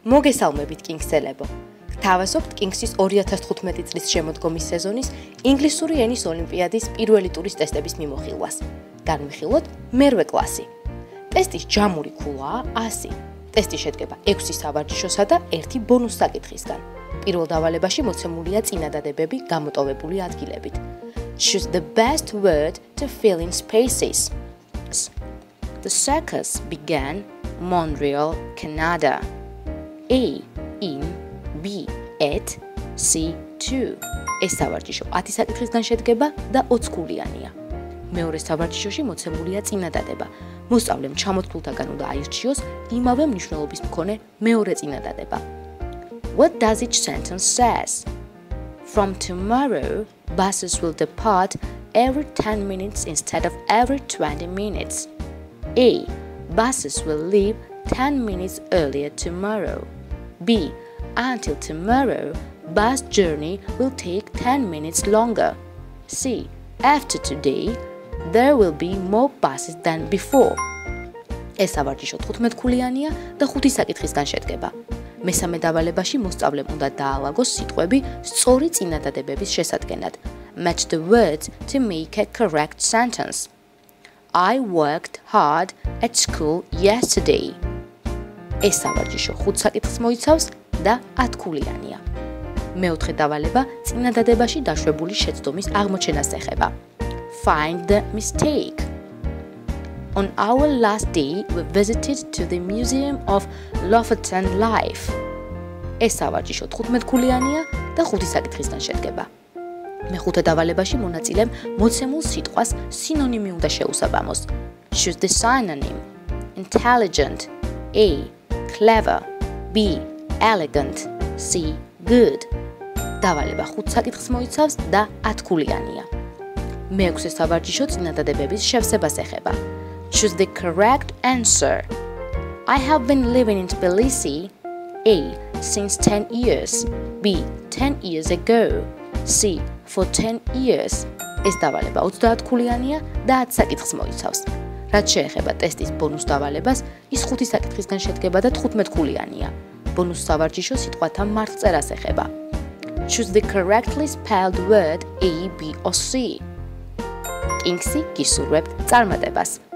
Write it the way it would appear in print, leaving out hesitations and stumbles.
მოგესალმებით კინგსელებო. Გთავაზობთ კინგსის 2015 წლის შემოდგომის სეზონის ინგლისური ენის ოლიმპიადის პირველი ტურის ტესტების მიმოხილვას. განვიხილოთ მერვე კლასი. ტესტის ჯამური ქულაა 100. ტესტი შედგება 6 სავარჯიშოსა და 1 ბონუს საკითხისგან. პირველ დავალებაში მოცემულია წინადადებები გამოტოვებული ადგილებით. Choose the best word to fill in spaces. The circus began Montreal, Canada. A. In, B. At, C. To. ეს სავარჯიშო 10 საკითხისგან შედგება და 20 ქულიანია. მეორე სავარჯიშოში მოცემულია წინადადება. მოსწავლემ ჩამოთვლულთაგან უნდა აირჩიოს იმავე მნიშვნელობის მქონე მეორე წინადადება. What does each sentence says? From tomorrow, buses will depart every 10 minutes instead of every 20 minutes. A. Buses will leave 10 minutes earlier tomorrow. B. Until tomorrow, bus journey will take 10 minutes longer. C. After today, there will be more buses than before. ეს სავარჯიშო 15 ქულიანია და 5 საკითხისგან შედგება. მესამე დავალებაში მოსწავლემ უნდა დაალაგოს სიტყვები სწორი წინადადებების შესადგენად. Match the words to make a correct sentence. I worked hard at school yesterday. ეს სავარჯიშო 5 საკითხს მოიცავს და 10 ქულიანია. მეოთხე დავალება წინადადებაში დაშვებული შეცდომის აღმოჩენას ეხება. Find the mistake. On our last day, we visited to the Museum of Lofoten Life. ეს სავარჯიშო 15 ქულიანია და 5 საკითხისგან შედგება. მეხუთე დავალებაში მონაწილემ მოცემულ სიტყვას სინონიმი უნდა შეუსაბამოს. Choose the synonym. Intelligent. A. Clever. B. Elegant. C. Good. დავალება 5 საკითხს მოიცავს და 10 ქულიანია. მეექვსე სავარჯიშო წინადადებების შევსებას ეხება. Choose the correct answer. I have been living in Tbilisi. A. Since 10 years. B. 10 years ago. C. For 10 years. ეს დავალება 30 ქულიანია და 10 საკითხს მოიცავს. რაც შეეხება ტესტის ბონუს დავალებას, ის 5 საკითხისგან შედგება და 15 ქულიანია. ბონუს სავარჯიშო სიტყვათა მარხწერას ეხება. Choose the correctly spelled word A, B or C. კინგსი გისურვებთ წარმატებას.